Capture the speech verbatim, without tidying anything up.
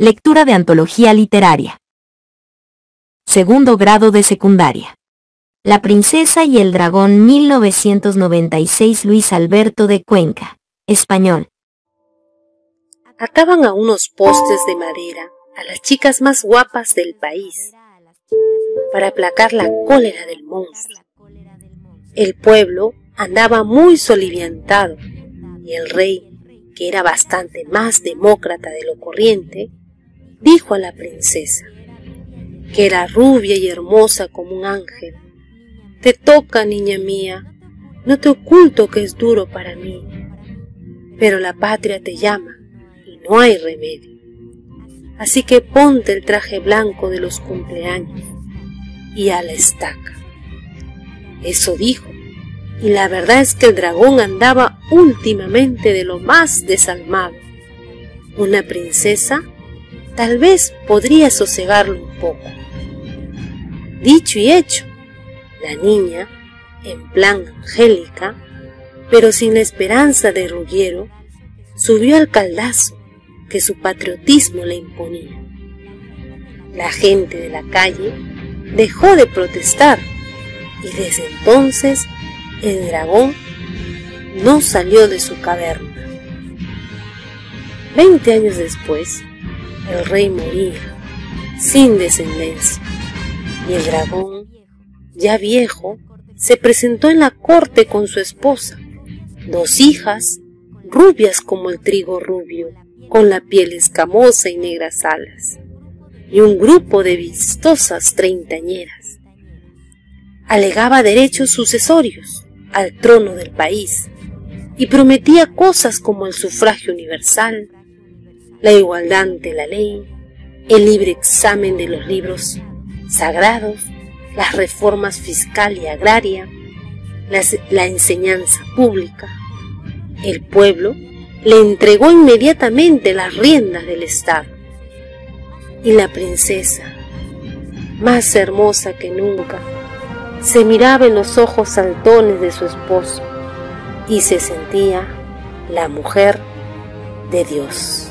Lectura de antología literaria. Segundo grado de secundaria. La princesa y el dragón, mil novecientos noventa y seis. Luis Alberto de Cuenca, español. Ataban a unos postes de madera a las chicas más guapas del país para aplacar la cólera del monstruo. El pueblo andaba muy soliviantado y el rey, que era bastante más demócrata de lo corriente, dijo a la princesa, que era rubia y hermosa como un ángel: «Te toca, niña mía, no te oculto que es duro para mí, pero la patria te llama y no hay remedio. Así que ponte el traje blanco de los cumpleaños y a la estaca». Eso dijo, y la verdad es que el dragón andaba últimamente de lo más desalmado. Una princesa tal vez podría sosegarlo un poco. Dicho y hecho, la niña, en plan angélica, pero sin la esperanza de Ruggiero, subió al caldazo que su patriotismo le imponía. La gente de la calle dejó de protestar y desde entonces el dragón no salió de su caverna. Veinte años después, el rey moría sin descendencia y el dragón, ya viejo, se presentó en la corte con su esposa, dos hijas, rubias como el trigo rubio, con la piel escamosa y negras alas, y un grupo de vistosas treintañeras. Alegaba derechos sucesorios al trono del país y prometía cosas como el sufragio universal, la igualdad ante la ley, el libre examen de los libros sagrados, las reformas fiscal y agraria, las, la enseñanza pública. El pueblo le entregó inmediatamente las riendas del Estado. Y la princesa, más hermosa que nunca, se miraba en los ojos saltones de su esposo y se sentía la mujer de Dios.